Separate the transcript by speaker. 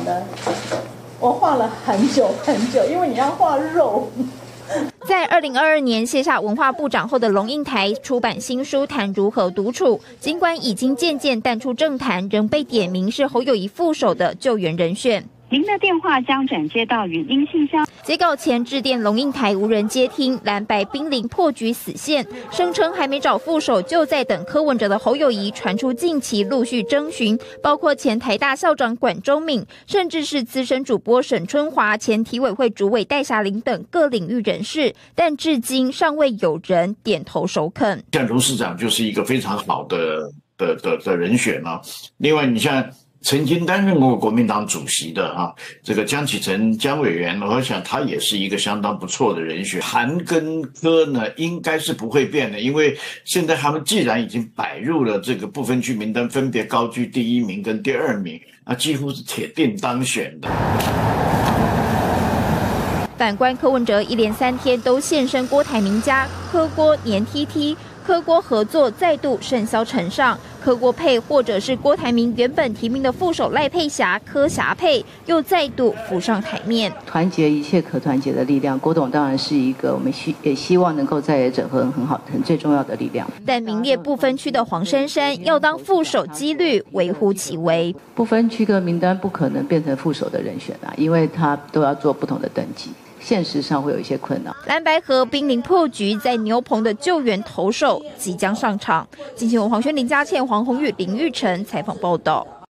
Speaker 1: 的，我画了很久很久，因为你要画肉。
Speaker 2: 在2022年卸下文化部长后的龙应台出版新书谈如何独处，尽管已经渐渐淡出政坛，仍被点名是侯友宜副手的救援人选。
Speaker 3: 您的电话将转接到语音信箱。
Speaker 2: 截稿前致电龙应台无人接听，蓝白濒临破局死线，声称还没找副手就在等柯文哲的侯友宜传出近期陆续征询，包括前台大校长管中闵，甚至是资深主播沈春华、前体委会主委戴霞玲等各领域人士，但至今尚未有人点头首肯。
Speaker 4: 像卢市长就是一个非常好的人选了。另外，你像曾经担任过国民党主席的这个江启臣江委员，我想他也是一个相当不错的人选。韩跟柯呢，应该是不会变的，因为现在他们既然已经摆入了这个不分区名单，分别高居第1名跟第2名，那几乎是铁定当选的。
Speaker 2: 反观柯文哲一连3天都现身郭台铭家，柯郭黏 TT。柯郭合作再度甚嚣尘上，柯郭配或者是郭台铭原本提名的副手赖佩霞、柯霞配又再度浮上台面。
Speaker 5: 团结一切可团结的力量，郭董当然是一个我们也希望能够在野整合很好、很最重要的力量。
Speaker 2: 但名列不分区的黄珊珊要当副手几率微乎其微。
Speaker 5: 不分区的名单不可能变成副手的人选因为他都要做不同的登记。现实上会有一些困难。
Speaker 2: 蓝白合濒临破局，在牛棚的救援投手即将上场。金新闻黄轩、林佳倩、黄宏宇、林玉成采访报道。